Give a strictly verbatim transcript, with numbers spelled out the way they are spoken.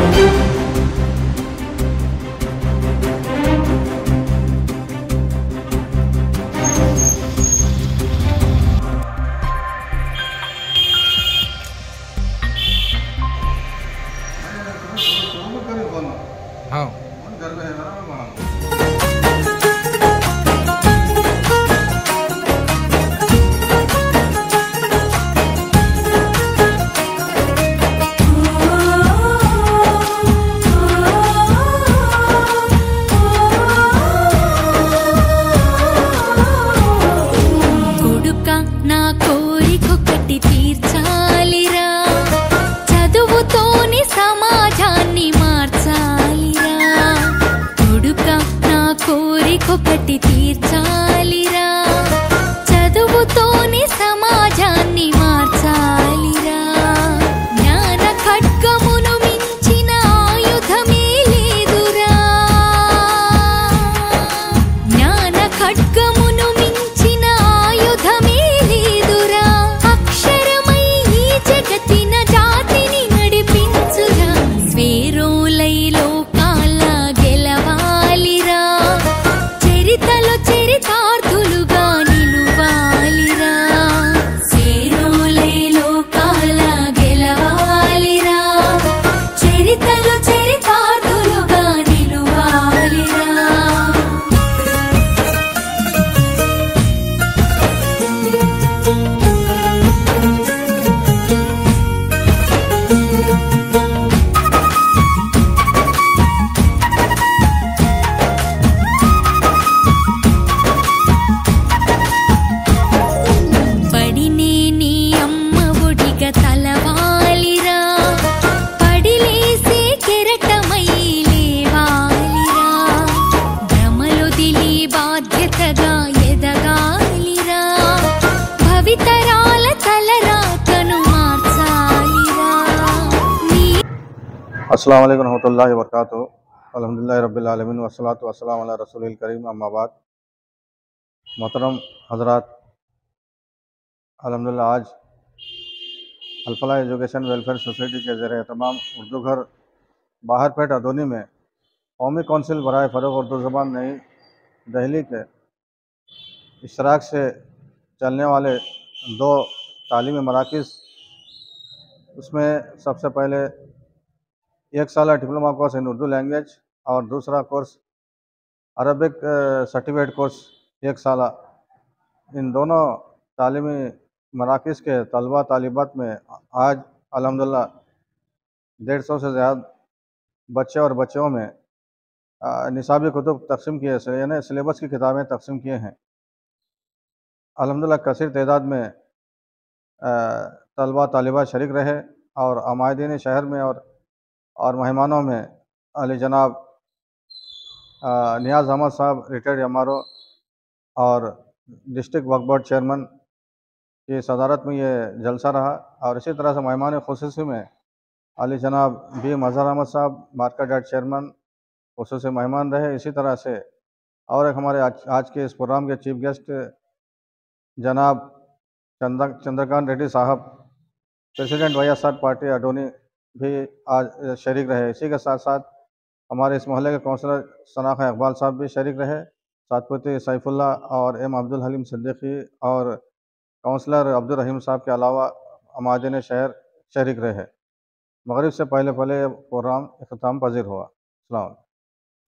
हाँ కొడుకా నా కోరికొకటి తీర్చాలిరా, చదువుతోని సమాజాన్ని మార్చాలిరా. కొడుకా నా కోరికొకటి తీర్చాలిరా, చదువుతోని సమాజాన్ని మార్చాలిరా. జ్ఞాన ఖడ్గమును మించిన ఆయుధమే లేదురా, జ్ఞాన ఖడ్గమును మించిన ఆయుధమే లేదురా. అక్షరమై ఈ జగతిన జాతిని నడిపించురా, స్వేరోలై లోకాల గెలవాలిరా, చరితలో చరితార్థులుగా నిలువాలిరా. స్వేరోలై లోకాల గెలవాలిరా, చరితలో చరితార్థులుగా నిలువాలిరా. పడినే నీ అమ్మ ఒడిగా తలవాలిరా, పడిలేసే కెరటమై లేవాలిరా. భ్రమలొదిలి బాధ్యతగా ఎదగాలిరా, భవితరాల తలరాతను మార్చాలిరా. నీ अस्सलाम वालेकुम रहमतुल्लाहि व बरकातुहू। अल्हम्दुलिल्लाहि रब्बिल आलमीन वस्सलातु वस्सलामु अला रसूलिल करीम, अम्मा बाद। मोहतरम हज़रात, अल्हम्दुलिल्लाह आज अल-फलाह एजुकेशन वेलफेयर सोसाइटी के ज़रिए तमाम उर्दू घर बाहरपेट अदोनी में कौमी कौंसिल बराए फ़रोग़ उर्दू ज़बान नई दिल्ली के इश्तराक से चलने वाले दो तालीमी मराकिज़, उसमें सबसे पहले एक साल diploma course in Urdu language और दूसरा कोर्स अरबिक सर्टिफिकेट कोर्स एक साल। इन दोनों तालीमी मराकिज़ के तलबा तालिबात में आज अल्हम्दुलिल्लाह डेढ़ सौ से ज़्यादा बच्चे और बच्चों में निसाबी कुतुब तकसीम किए, यानी सिलेबस की किताबें तकसीम किए हैं। अल्हम्दुलिल्लाह कसीर तादाद में तलबा तालिबात शरीक रहे और अमायदीन शहर में और और मेहमानों में अली जनाब नियाज़ अहमद साहब रिटायर्ड एम आर ओ और डिस्ट्रिक्ट वक्फ बोर्ड चेयरमैन की सदारत में ये जलसा रहा। और इसी तरह से मेहमान ख़ुसूसी में अली जनाब बी मज़हर अहमद साहब मार्केट यार्ड चेयरमैन ख़ुसूसी मेहमान रहे। इसी तरह से और एक हमारे आज, आज के इस प्रोग्राम के चीफ गेस्ट जनाब चंद्र चंद्रकांत रेड्डी साहब, president Y S R party Adoni भी आज शरीक रहे। इसी के साथ साथ हमारे इस मोहल्ले के काउंसलर सनाखा इकबाल साहब भी शरीक रहे, सातपुती सैफुल्ला और एम अब्दुल हलीम सिद्दीकी और काउंसलर अब्दुल रहीम साहब के अलावा अमादिन शहर शरीक रहे। मगरिब से पहले पहले प्रोग्राम इख्तिताम पजीर हुआ। अस्सलाम वालेकुम।